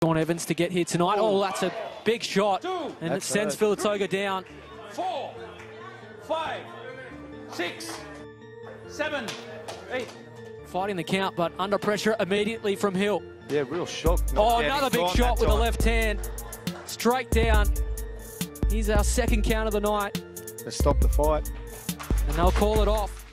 Sean Evans to get here tonight. Oh, that's a big shot. And it sends Filatoga down. 4, 5, 6, 7, 8. Fighting the count, but under pressure immediately from Hill. Yeah, real shock. Oh, another big shot with the left hand. Straight down. He's our second count of the night. They stopped the fight. And they'll call it off.